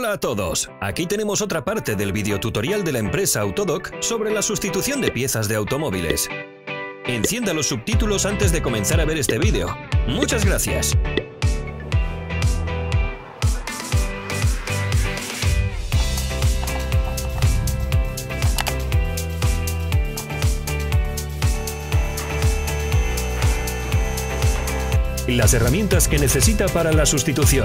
Hola a todos, aquí tenemos otra parte del videotutorial de la empresa Autodoc sobre la sustitución de piezas de automóviles. Encienda los subtítulos antes de comenzar a ver este vídeo. ¡Muchas gracias! Las herramientas que necesita para la sustitución.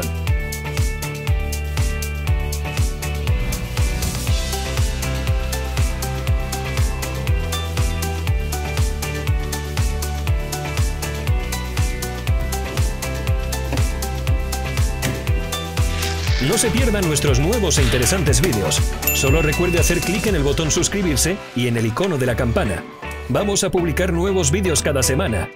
No se pierdan nuestros nuevos e interesantes vídeos. Solo recuerde hacer clic en el botón suscribirse y en el icono de la campana. Vamos a publicar nuevos vídeos cada semana.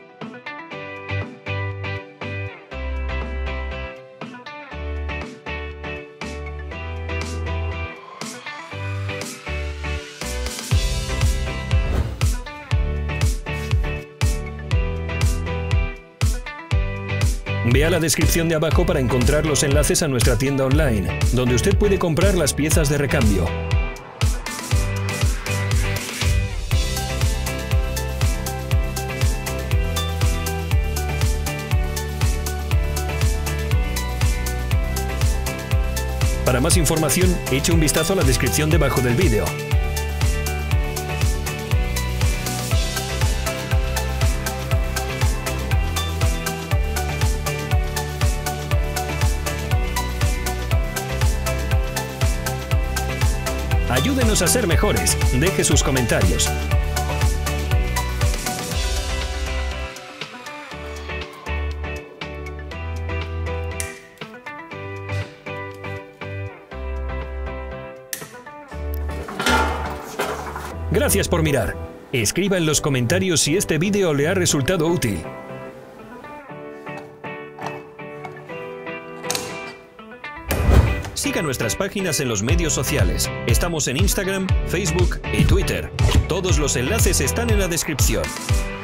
Vea la descripción de abajo para encontrar los enlaces a nuestra tienda online, donde usted puede comprar las piezas de recambio. Para más información, eche un vistazo a la descripción debajo del vídeo. Ayúdenos a ser mejores. Deje sus comentarios. Gracias por mirar. Escriba en los comentarios si este vídeo le ha resultado útil. Siga nuestras páginas en los medios sociales. Estamos en Instagram, Facebook y Twitter. Todos los enlaces están en la descripción.